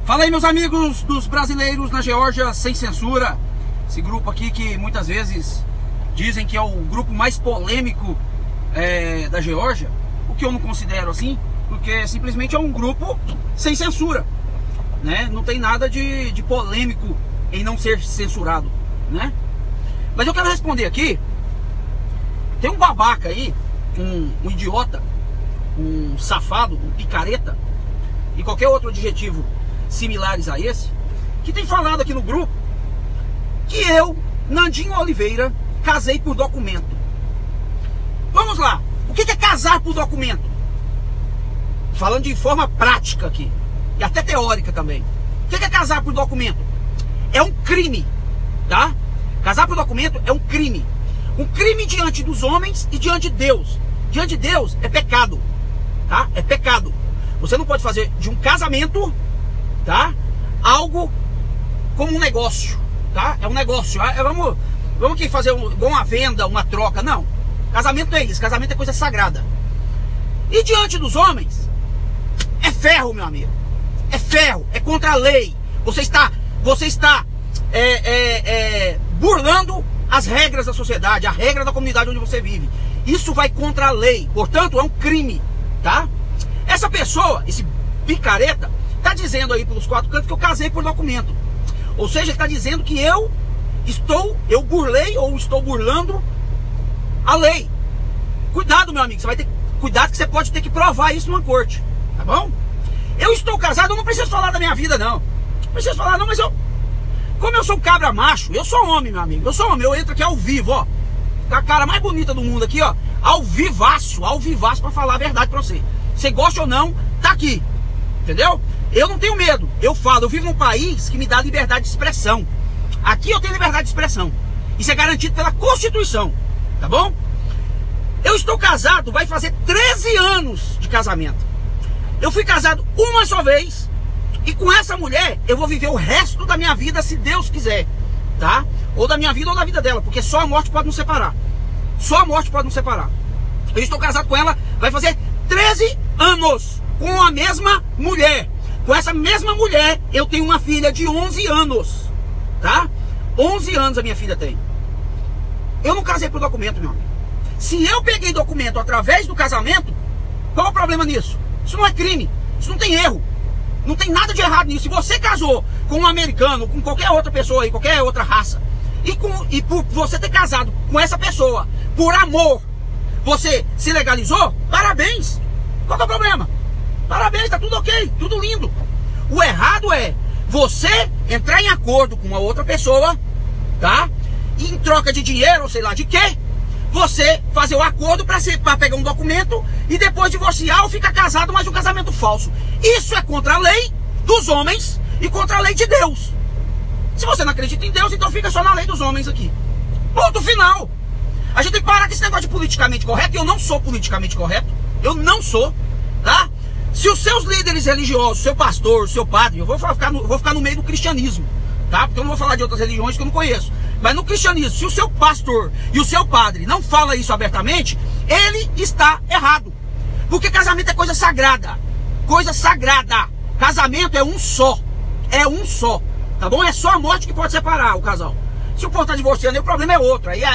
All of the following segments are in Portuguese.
Fala aí, meus amigos dos brasileiros na Geórgia sem censura. Esse grupo aqui que muitas vezes dizem que é o grupo mais polêmico da Geórgia. O que eu não considero assim, porque simplesmente é um grupo sem censura, né? Não tem nada de polêmico em não ser censurado, né? Mas eu quero responder aqui. Tem um babaca aí, um idiota, um safado, um picareta e qualquer outro adjetivo similares a esse, que tem falado aqui no grupo que eu, Nandinho Oliveira, casei por documento. Vamos lá, o que é casar por documento? Falando de forma prática aqui, e até teórica também. O que é casar por documento? É um crime, tá? Casar por documento é um crime. Um crime diante dos homens e diante de Deus. Diante de Deus é pecado, tá? É pecado. Você não pode fazer de um casamento, tá, algo como um negócio, tá? É um negócio. Vamos aqui fazer uma venda, uma troca. Não. Casamento não é isso. Casamento é coisa sagrada. E diante dos homens é ferro, meu amigo. É ferro. É contra a lei. Você está burlando as regras da sociedade, a regra da comunidade onde você vive. Isso vai contra a lei. Portanto, é um crime, tá? Essa pessoa, esse picareta, está dizendo aí pelos quatro cantos que eu casei por documento. Ou seja, ele está dizendo que eu burlei ou estou burlando a lei. Cuidado, meu amigo, você vai ter cuidado que você pode ter que provar isso numa corte, tá bom? Eu estou casado, eu não preciso falar da minha vida, não. Não preciso falar, não, mas como eu sou um cabra macho, eu sou homem, meu amigo. Eu sou homem, eu entro aqui ao vivo, ó. Com a cara mais bonita do mundo aqui, ó. Ao vivaço pra falar a verdade pra você. Você gosta ou não, tá aqui. Entendeu? Eu não tenho medo, eu falo, eu vivo num país que me dá liberdade de expressão. Aqui eu tenho liberdade de expressão. Isso é garantido pela Constituição, tá bom? Eu estou casado, vai fazer 13 anos de casamento. Eu fui casado uma só vez e com essa mulher eu vou viver o resto da minha vida, se Deus quiser, tá? Ou da minha vida ou da vida dela, porque só a morte pode nos separar. Só a morte pode nos separar. Eu estou casado com ela, vai fazer 13 anos com a mesma mulher. Com essa mesma mulher, eu tenho uma filha de 11 anos, tá? 11 anos a minha filha tem. Eu não casei por documento, meu amigo. Se eu peguei documento através do casamento, qual é o problema nisso? Isso não é crime, isso não tem erro. Não tem nada de errado nisso. Se você casou com um americano, com qualquer outra pessoa aí, qualquer outra raça, e por você ter casado com essa pessoa, por amor, você se legalizou, parabéns. Qual que é o problema? Parabéns, tá tudo ok, tudo lindo. O errado é você entrar em acordo com uma outra pessoa, tá? E em troca de dinheiro, ou sei lá de quê, você fazer o acordo para pegar um documento e depois divorciar ou ficar casado, mas um casamento falso. Isso é contra a lei dos homens e contra a lei de Deus. Se você não acredita em Deus, então fica só na lei dos homens aqui. Ponto final. A gente tem que parar com esse negócio de politicamente correto. E eu não sou politicamente correto. Eu não sou, tá? Se os seus líderes religiosos, seu pastor, seu padre, eu vou ficar no meio do cristianismo, tá? Porque eu não vou falar de outras religiões que eu não conheço. Mas no cristianismo, se o seu pastor e o seu padre não fala isso abertamente, ele está errado. Porque casamento é coisa sagrada. Coisa sagrada. Casamento é um só. É um só. Tá bom? É só a morte que pode separar o casal. Se o povo está divorciando, aí o problema é outro. Aí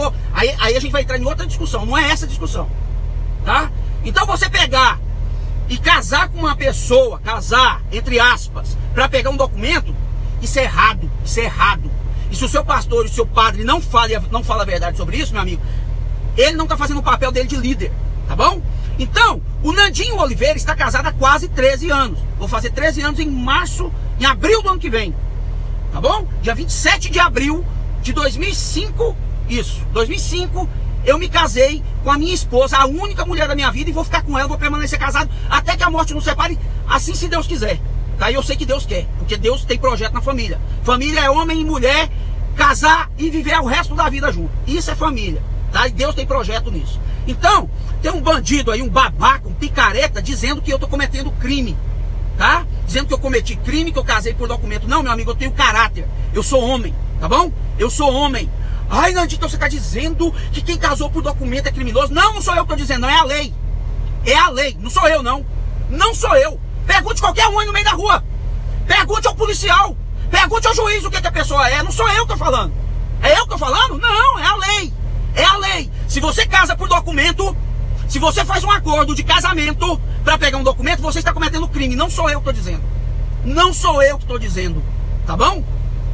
a gente vai entrar em outra discussão. Não é essa discussão. Tá? Então você pegar e casar com uma pessoa, casar, entre aspas, para pegar um documento, isso é errado, isso é errado. E se o seu pastor e o seu padre não fala a verdade sobre isso, meu amigo, ele não está fazendo o papel dele de líder, tá bom? Então, o Nandinho Oliveira está casado há quase 13 anos. Vou fazer 13 anos em abril do ano que vem, tá bom? Dia 27 de abril de 2005, isso, 2005, eu me casei com a minha esposa, a única mulher da minha vida, e vou ficar com ela, vou permanecer casado até que a morte nos separe, assim se Deus quiser. Tá? E eu sei que Deus quer, porque Deus tem projeto na família. Família é homem e mulher, casar e viver o resto da vida junto. Isso é família, tá? E Deus tem projeto nisso. Então, tem um bandido aí, um babaca, um picareta, dizendo que eu tô cometendo crime, tá? Dizendo que eu cometi crime, que eu casei por documento. Não, meu amigo, eu tenho caráter, eu sou homem, tá bom? Eu sou homem. Ai, Nandinho, então você está dizendo que quem casou por documento é criminoso? Não, não sou eu que estou dizendo, não, é a lei. É a lei, não sou eu, não. Não sou eu. Pergunte qualquer um aí no meio da rua. Pergunte ao policial. Pergunte ao juiz o que a pessoa é. Não sou eu que tô falando. É eu que tô falando? Não, é a lei. É a lei. Se você casa por documento, se você faz um acordo de casamento para pegar um documento, você está cometendo crime. Não sou eu que tô dizendo. Não sou eu que tô dizendo. Tá bom?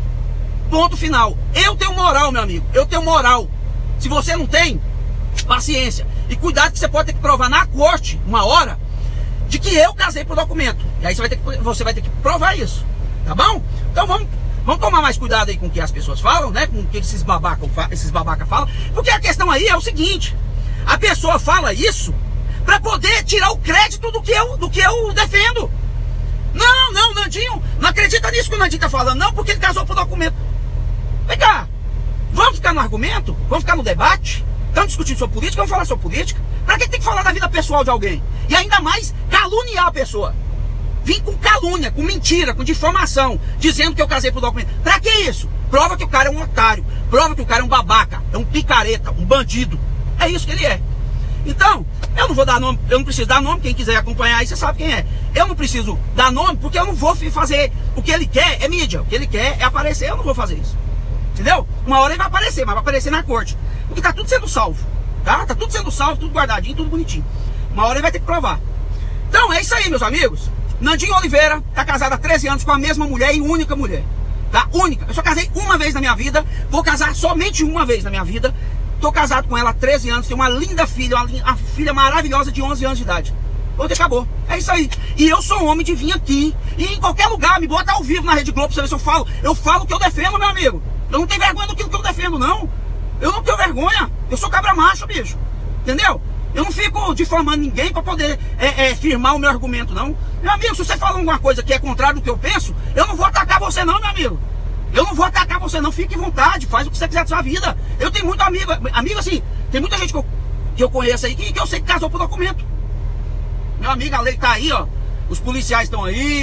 Ponto final. Eu tenho moral, meu amigo. Eu tenho moral. Se você não tem, paciência. E cuidado que você pode ter que provar na corte, uma hora, de que eu casei por documento. E aí você vai ter que provar isso. Tá bom? Então vamos tomar mais cuidado aí com o que as pessoas falam, né? Com o que esses babaca falam. Porque a questão aí é o seguinte. A pessoa fala isso pra poder tirar o crédito do que eu defendo. Não, Nandinho, não acredita nisso que o Nandinho tá falando, não, porque ele casou por documento. Vem cá, vamos ficar no argumento? Vamos ficar no debate? Estamos discutindo sobre política, vamos falar sobre política? Pra que tem que falar da vida pessoal de alguém? E ainda mais caluniar a pessoa. Vim com calúnia, com mentira, com difamação, dizendo que eu casei por documento. Pra que isso? Prova que o cara é um otário, prova que o cara é um babaca, é um picareta, um bandido. É isso que ele é. Então, eu não vou dar nome, eu não preciso dar nome, quem quiser acompanhar aí, você sabe quem é. Eu não preciso dar nome, porque eu não vou fazer, o que ele quer é mídia, o que ele quer é aparecer, eu não vou fazer isso. Entendeu? Uma hora ele vai aparecer, mas vai aparecer na corte. Porque tá tudo sendo salvo, tá? Tá tudo sendo salvo, tudo guardadinho, tudo bonitinho. Uma hora ele vai ter que provar. Então, é isso aí, meus amigos. Nandinho Oliveira tá casado há 13 anos com a mesma mulher e única mulher. Tá? Única. Eu só casei uma vez na minha vida, vou casar somente uma vez na minha vida. Tô casado com ela há 13 anos, tenho uma linda filha, uma filha maravilhosa de 11 anos de idade. Pronto, acabou. É isso aí. E eu sou homem de vir aqui e em qualquer lugar, me bota ao vivo na Rede Globo pra você ver se eu falo. Eu falo o que eu defendo, meu amigo. Eu não tenho vergonha daquilo que eu defendo, não. Eu não tenho vergonha. Eu sou cabra macho, bicho. Entendeu? Eu não fico difamando ninguém pra poder firmar o meu argumento, não. Meu amigo, se você fala alguma coisa que é contrário do que eu penso, eu não vou atacar você não, meu amigo. Eu não vou atacar você não, fique à vontade, faz o que você quiser da sua vida. Eu tenho muito amigo assim, tem muita gente que eu conheço aí que eu sei que casou por documento. Meu amigo, a lei tá aí, ó. Os policiais estão aí,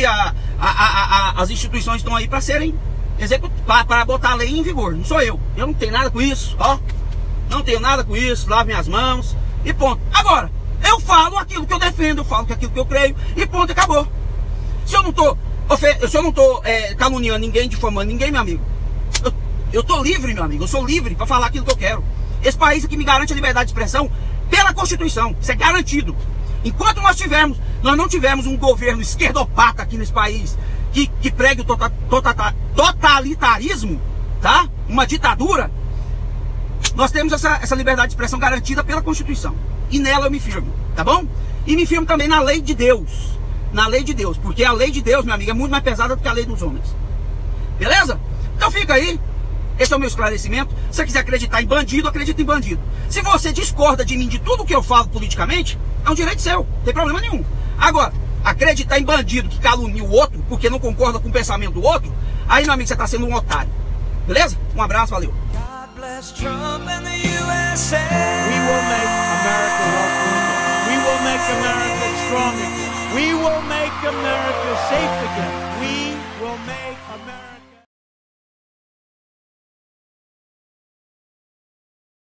as instituições estão aí para serem executadas, para botar a lei em vigor. Não sou eu. Eu não tenho nada com isso, ó. Não tenho nada com isso, lavo minhas mãos e ponto. Agora, eu falo aquilo que eu defendo, eu falo aquilo que eu creio e ponto, acabou. Se eu não tô caluniando ninguém, difamando ninguém, meu amigo, eu tô livre, meu amigo, eu sou livre para falar aquilo que eu quero. Esse país aqui me garante a liberdade de expressão pela Constituição, isso é garantido. Enquanto nós não tivermos um governo esquerdopata aqui nesse país, que pregue o totalitarismo, tá? Uma ditadura, nós temos essa liberdade de expressão garantida pela Constituição. E nela eu me firmo, tá bom? E me firmo também na lei de Deus. Na lei de Deus, porque a lei de Deus, meu amigo, é muito mais pesada do que a lei dos homens. Beleza? Então fica aí. Esse é o meu esclarecimento. Se você quiser acreditar em bandido, acredita em bandido. Se você discorda de mim, de tudo que eu falo politicamente, é um direito seu, não tem problema nenhum. Agora, acreditar em bandido que calunia o outro, porque não concorda com o pensamento do outro, aí, meu amigo, você está sendo um otário. Beleza? Um abraço, valeu. God bless Trump and the USA. We will make America love. We will make America strong again. We will make America safe again. We will make America